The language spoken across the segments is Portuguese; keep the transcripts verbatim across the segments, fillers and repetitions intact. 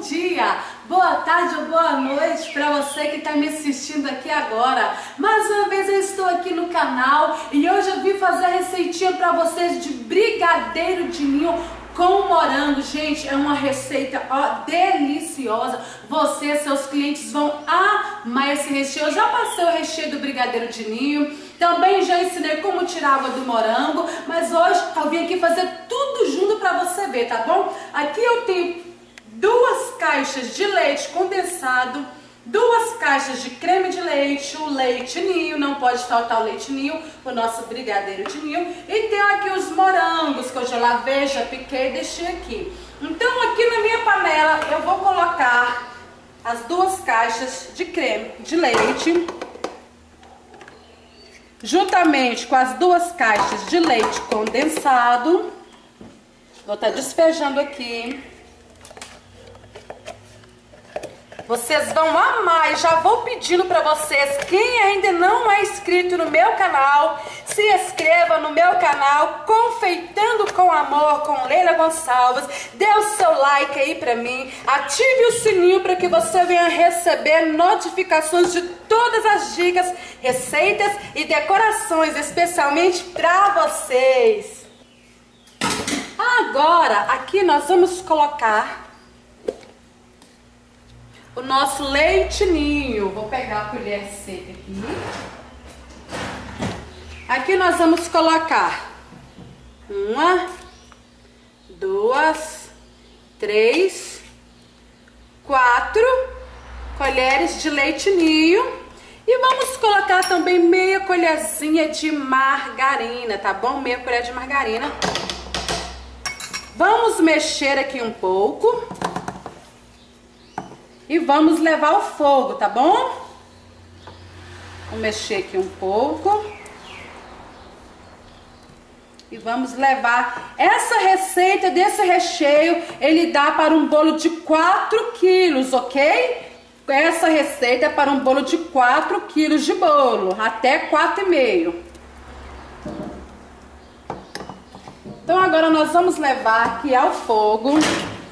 dia, boa tarde ou boa noite para você que está me assistindo aqui agora. Mais uma vez eu estou aqui no canal e hoje eu vim fazer a receitinha para vocês de brigadeiro de ninho com morango. Gente, é uma receita ó, deliciosa. Você e seus clientes vão amar esse recheio. Eu já passei o recheio do brigadeiro de ninho, também já ensinei como tirar a água do morango, mas hoje eu vim aqui fazer tudo junto para você ver, tá bom? Aqui eu tenho duas caixas de leite condensado, duas caixas de creme de leite, o leite ninho, não pode faltar o leite ninho, o nosso brigadeiro de ninho. E tem aqui os morangos que eu já lavei, já piquei e deixei aqui. Então aqui na minha panela eu vou colocar as duas caixas de creme de leite, juntamente com as duas caixas de leite condensado. Vou estar despejando aqui. Vocês vão amar e já vou pedindo para vocês, quem ainda não é inscrito no meu canal, se inscreva no meu canal, Confeitando com Amor, com Leila Gonçalves. Dê o seu like aí para mim, ative o sininho para que você venha receber notificações de todas as dicas, receitas e decorações, especialmente para vocês. Agora, aqui nós vamos colocar o nosso leite ninho. Vou pegar a colher seca aqui. Aqui nós vamos colocar uma, duas, três, quatro colheres de leite ninho. E vamos colocar também meia colherzinha de margarina, tá bom? Meia colher de margarina. Vamos mexer aqui um pouco. E vamos levar ao fogo, tá bom? Vou mexer aqui um pouco. E vamos levar. Essa receita desse recheio, ele dá para um bolo de quatro quilos, ok? Essa receita é para um bolo de quatro quilos de bolo, até quatro e meio. Então agora nós vamos levar aqui ao fogo.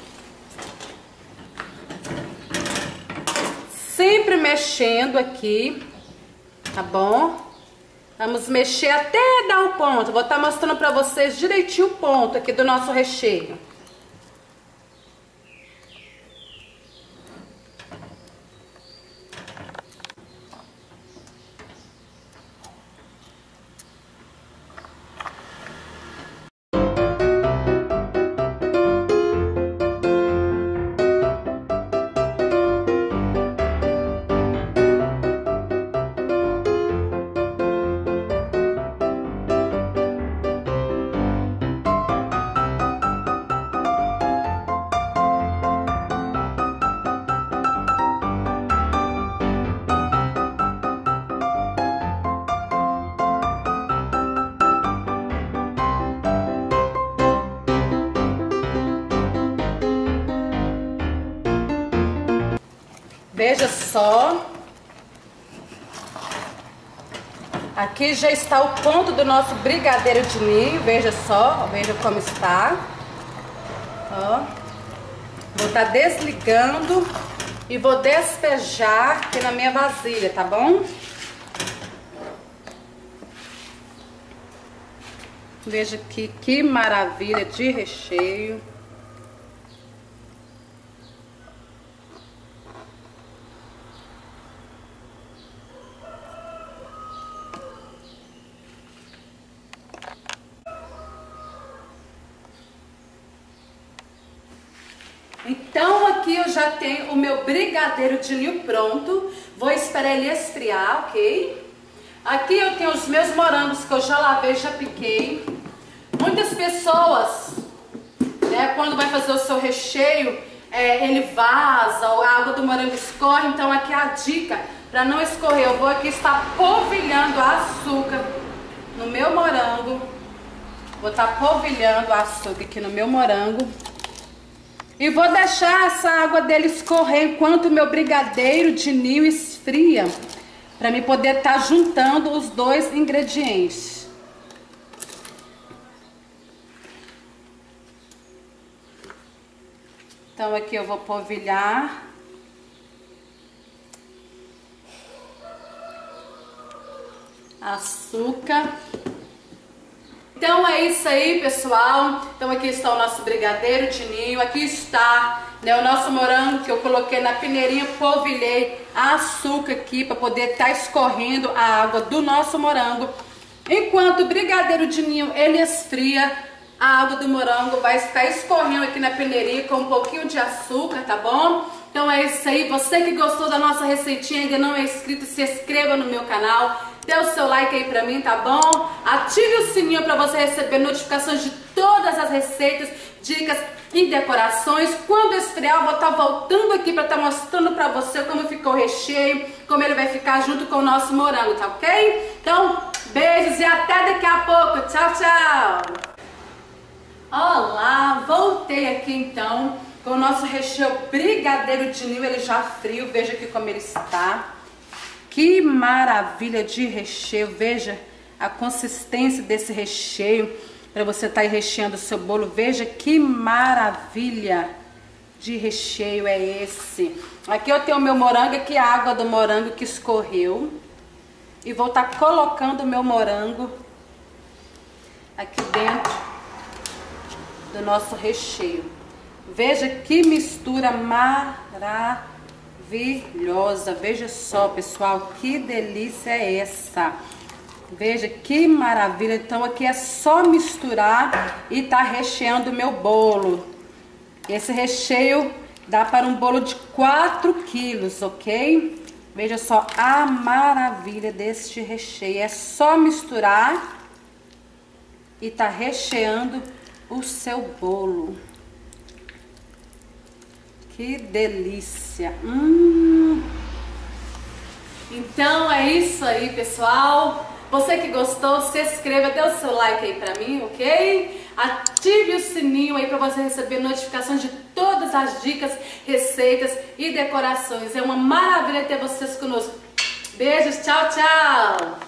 Sempre mexendo aqui, tá bom? Vamos mexer até dar o ponto. Vou estar mostrando pra vocês direitinho o ponto aqui do nosso recheio. Veja só, aqui já está o ponto do nosso brigadeiro de ninho, veja só, veja como está. Ó, vou estar desligando e vou despejar aqui na minha vasilha, tá bom? Veja aqui que maravilha de recheio. Então aqui eu já tenho o meu brigadeiro de ninho pronto. Vou esperar ele esfriar, ok? Aqui eu tenho os meus morangos que eu já lavei, já piquei. Muitas pessoas, né, quando vai fazer o seu recheio, é, ele vaza, a água do morango escorre. Então aqui a dica, para não escorrer, eu vou aqui estar polvilhando açúcar no meu morango. Vou estar polvilhando açúcar aqui no meu morango. E vou deixar essa água dele escorrer enquanto o meu brigadeiro de ninho esfria, para mim poder estar juntando os dois ingredientes. Então aqui eu vou polvilhar. Açúcar. Então é isso aí, pessoal. Então aqui está o nosso brigadeiro de ninho. Aqui está, né, o nosso morango que eu coloquei na peneirinha, polvilhei açúcar aqui para poder estar tá escorrendo a água do nosso morango. Enquanto o brigadeiro de ninho ele esfria, a água do morango vai ficar escorrendo aqui na peneirinha com um pouquinho de açúcar, tá bom? Então é isso aí. Você que gostou da nossa receitinha e ainda não é inscrito, se inscreva no meu canal. Dê o seu like aí pra mim, tá bom? Ative o sininho pra você receber notificações de todas as receitas, dicas e decorações. Quando esfriar, eu vou estar voltando aqui pra estar mostrando pra você como ficou o recheio, como ele vai ficar junto com o nosso morango, tá ok? Então, beijos e até daqui a pouco. Tchau, tchau! Olá, voltei aqui então com o nosso recheio brigadeiro de ninho, ele já frio, veja aqui como ele está. Que maravilha de recheio, veja a consistência desse recheio, para você estar aí recheando o seu bolo, veja que maravilha de recheio é esse. Aqui eu tenho o meu morango, aqui a água do morango que escorreu, e vou estar colocando o meu morango aqui dentro do nosso recheio. Veja que mistura maravilhosa. Maravilhosa, veja só, pessoal, que delícia é essa. Veja que maravilha. Então aqui é só misturar e tá recheando o meu bolo. Esse recheio dá para um bolo de quatro quilos, ok? Veja só a maravilha deste recheio. É só misturar e tá recheando o seu bolo. Que delícia! Hum. Então é isso aí, pessoal. Você que gostou, se inscreva, dê o seu like aí pra mim, ok? Ative o sininho aí pra você receber notificações de todas as dicas, receitas e decorações. É uma maravilha ter vocês conosco. Beijos, tchau, tchau!